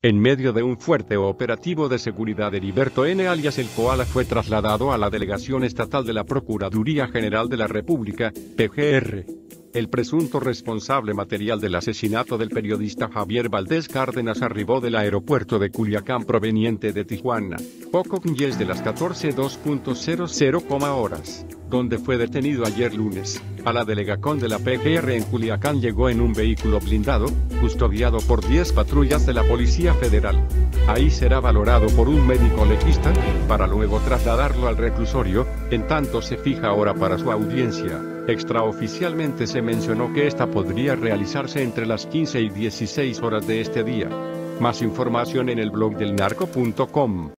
En medio de un fuerte operativo de seguridad, Heriberto N. alias El Koala fue trasladado a la Delegación Estatal de la Procuraduría General de la República, PGR. El presunto responsable material del asesinato del periodista Javier Valdés Cárdenas arribó del aeropuerto de Culiacán proveniente de Tijuana, poco antes de las 14:02:00 horas, donde fue detenido ayer lunes. A la delegación de la PGR en Culiacán llegó en un vehículo blindado, custodiado por 10 patrullas de la Policía Federal. Ahí será valorado por un médico legista, para luego trasladarlo al reclusorio, en tanto se fija hora para su audiencia. Extraoficialmente se mencionó que esta podría realizarse entre las 15 y 16 horas de este día. Más información en el blog del narco.com.